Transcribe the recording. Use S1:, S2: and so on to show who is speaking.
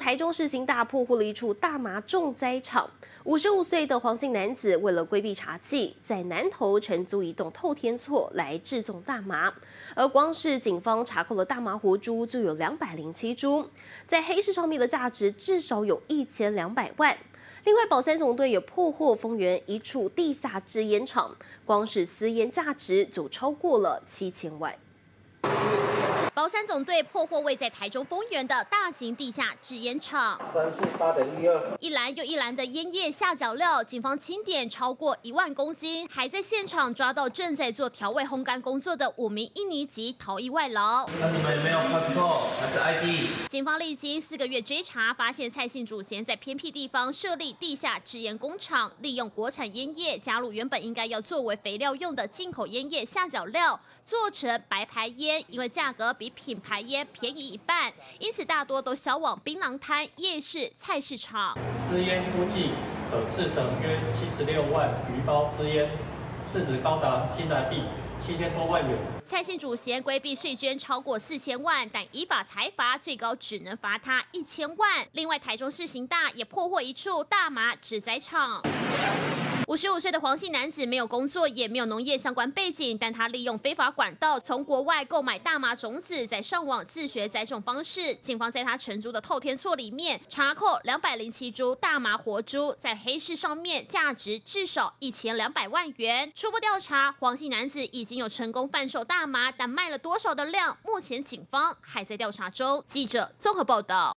S1: 台中市新大破获了一处大麻重灾场。55岁的黄姓男子为了规避查缉，在南投承租一栋透天厝来制种大麻，而光是警方查扣了大麻活株就有207株，在黑市上面的价值至少有1200万。另外，保三总队也破获丰原一处地下制烟厂，光是私烟价值就超过了7000万。
S2: 保三总队破获位在台中丰原的大型地下制烟厂
S3: 348.12，
S2: 一篮又一篮的烟叶下脚料，警方清点超过1万公斤，还在现场抓到正在做调味烘干工作的5名印尼籍逃逸外劳。
S3: 那你们有没有 passport 还是 ID？
S2: 警方历经4个月追查，发现蔡姓主嫌在偏僻地方设立地下制烟工厂，利用国产烟叶加入原本应该要作为肥料用的进口烟叶下脚料，做成白牌烟，因为价格比品牌烟便宜1半，因此大多都销往槟榔摊、夜市、菜市场。
S4: 私烟估计可制成约76万余包私烟，市值高达新台币7000多万元。
S2: 蔡姓主嫌规避税捐超过4000万，但依法裁罚最高只能罚他1000万。另外，台中市刑大也破获一处大麻制栽厂。 55岁的黄姓男子没有工作，也没有农业相关背景，但他利用非法管道从国外购买大麻种子，再上网自学栽种方式。警方在他承租的透天厝里面查扣207株大麻活株，在黑市上面价值至少1200万元。初步调查，黄姓男子已经有成功贩售大麻，但卖了多少的量，目前警方还在调查中。记者综合报道。